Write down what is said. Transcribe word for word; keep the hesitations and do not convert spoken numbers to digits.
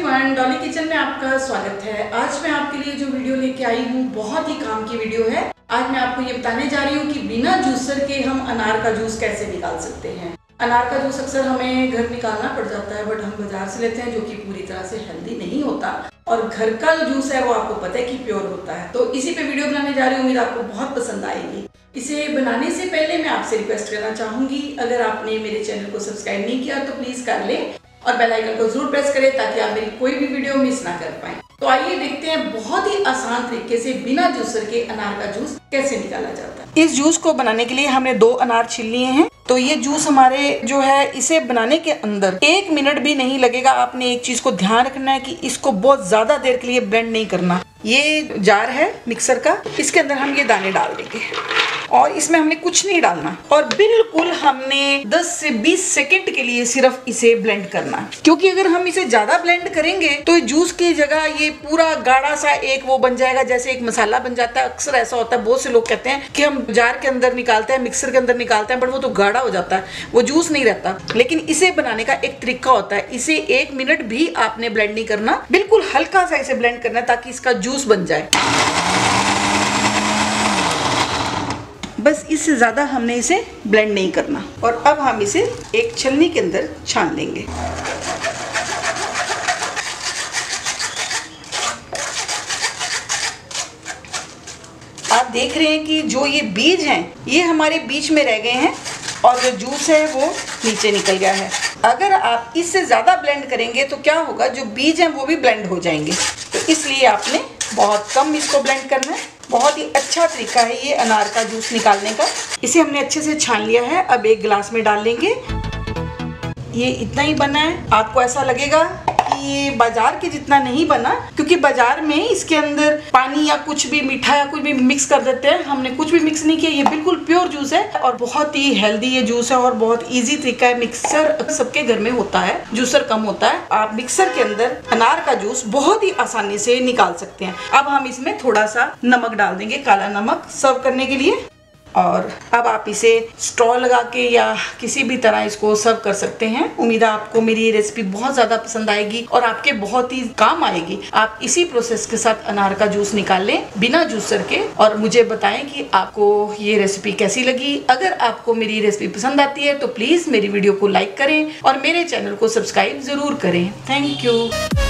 Everyone, Dolly kitchen में आपका स्वागत है। आज मैं आपके लिए जो वीडियो लेके आई हूँ बहुत ही काम की वीडियो है। आज मैं आपको ये बताने जा रही हूँ कि बिना जूसर के हम अनार का जूस कैसे निकाल सकते हैं। अनार का जूस अक्सर हमें घर निकालना पड़ जाता है, बट हम बाजार से लेते हैं जो कि पूरी तरह से हेल्दी नहीं होता, और घर का जो जूस है वो आपको पता है कि प्योर होता है। तो इसी पे वीडियो बनाने जा रही हूँ, उम्मीद आपको बहुत पसंद आएगी। इसे बनाने से पहले मैं आपसे रिक्वेस्ट करना चाहूंगी, अगर आपने मेरे चैनल को सब्सक्राइब नहीं किया तो प्लीज कर लें और बेल आइकन को जरूर प्रेस करें ताकि आप मेरी कोई भी वीडियो मिस ना कर पाएं। तो आइए देखते हैं बहुत ही आसान तरीके से बिना जूसर के अनार का जूस कैसे निकाला जाता है। इस जूस को बनाने के लिए हमने दो अनार छील लिए हैं। तो ये जूस हमारे जो है इसे बनाने के अंदर एक मिनट भी नहीं लगेगा। आपने एक चीज को ध्यान रखना है कि इसको बहुत ज्यादा देर के लिए ब्लेंड नहीं करना। ये जार है मिक्सर का, इसके अंदर हम ये दाने डाल देंगे और इसमें हमने कुछ नहीं डालना और बिल्कुल हमने दस से बीस सेकंड के लिए सिर्फ इसे ब्लेंड करना है, क्योंकि अगर हम इसे ज्यादा ब्लेंड करेंगे तो जूस की जगह ये पूरा गाढ़ा सा एक वो बन जाएगा, जैसे एक मसाला बन जाता है। अक्सर ऐसा होता है, बहुत से लोग कहते हैं कि हम जार के अंदर निकालते हैं, मिक्सर के अंदर निकालते हैं, बट वो तो गाढ़ा हो जाता है, वो जूस नहीं रहता। लेकिन इसे बनाने का एक तरीका होता है, इसे एक मिनट भी आपने ब्लेंड नहीं करना, बिल्कुल हल्का सा इसे ब्लेंड करना ताकि इसका जूस बन जाए। बस इससे ज्यादा हमने इसे ब्लेंड नहीं करना। और अब हम इसे एक छलनी के अंदर छान लेंगे। आप देख रहे हैं कि जो ये बीज हैं ये हमारे बीच में रह गए हैं और जो जूस है वो नीचे निकल गया है। अगर आप इससे ज्यादा ब्लेंड करेंगे तो क्या होगा, जो बीज हैं वो भी ब्लेंड हो जाएंगे। तो इसलिए आपने बहुत कम इसको ब्लेंड करना है। बहुत ही अच्छा तरीका है ये अनार का जूस निकालने का। इसे हमने अच्छे से छान लिया है। अब एक गिलास में डाल लेंगे। ये इतना ही बना है। आपको ऐसा लगेगा कि ये बाजार के जितना नहीं बना, क्योंकि बाजार में इसके अंदर पानी या कुछ भी मीठा या कुछ भी मिक्स कर देते हैं। हमने कुछ भी मिक्स नहीं किया। ये बिल्कुल प्योर जूस है और बहुत ही हेल्दी ये जूस है और बहुत इजी तरीका है। मिक्सर सबके घर में होता है, जूसर कम होता है। आप मिक्सर के अंदर अनार का जूस बहुत ही आसानी से निकाल सकते हैं। अब हम इसमें थोड़ा सा नमक डाल देंगे, काला नमक, सर्व करने के लिए। और अब आप इसे स्ट्रॉ लगा के या किसी भी तरह इसको सर्व कर सकते हैं। उम्मीद है आपको मेरी ये रेसिपी बहुत ज़्यादा पसंद आएगी और आपके बहुत ही काम आएगी। आप इसी प्रोसेस के साथ अनार का जूस निकाल लें बिना जूसर के और मुझे बताएं कि आपको ये रेसिपी कैसी लगी। अगर आपको मेरी रेसिपी पसंद आती है तो प्लीज़ मेरी वीडियो को लाइक करें और मेरे चैनल को सब्सक्राइब ज़रूर करें। Thank you.